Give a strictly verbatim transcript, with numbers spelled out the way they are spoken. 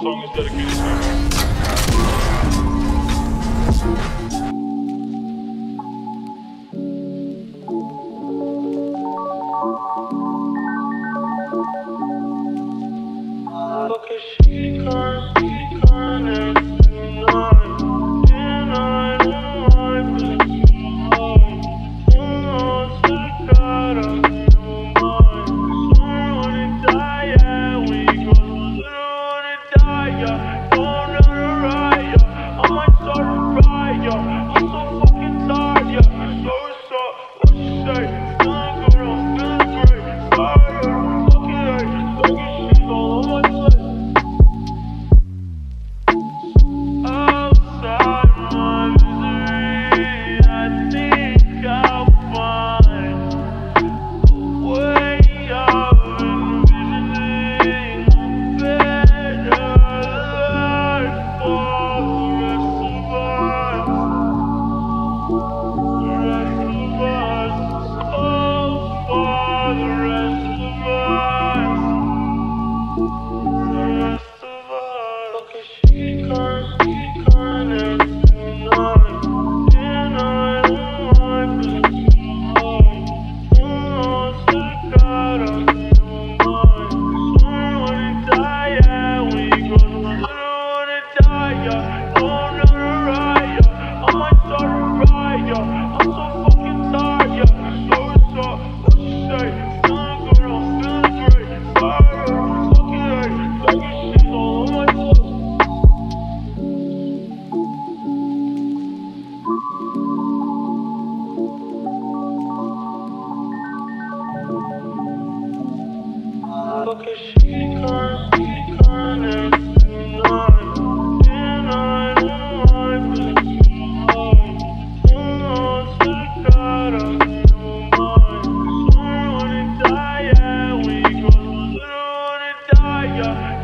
song is dedicated to you. Look at she can't, she can't deny, deny the life is alive. Almost I got up in my mind. Swear when it die, yeah, we go. Swear when it die, yeah. Don't know the right, yeah. I might start a riot, yeah. I'm so fucking tired, yeah. So what's up? What you say? Feeling good, I'm feeling great. Fire, fucking hate, talking shit all on my plate. Outside my misery, I think I'll find a way of envisioning a better life for the rest of us. The rest of us, oh, for the rest of us. The rest of us. Look at she can't, she can't deny, deny the life is alive. Almost I got up in my mind. Swear when it die, yeah, we go. Swear when it die, yeah. Don't know the right, yeah. I might start a riot, yeah. I'm so fucking tired, yeah. So what's up? What you say? Feeling good, I'm feeling great. Fire, fucking hate, talking shit all on my plate. Look at she can't, she can't deny, deny the life is alive. Almost I got up in my mind. Swear when it die, yeah, we go. Swear when it die, yeah.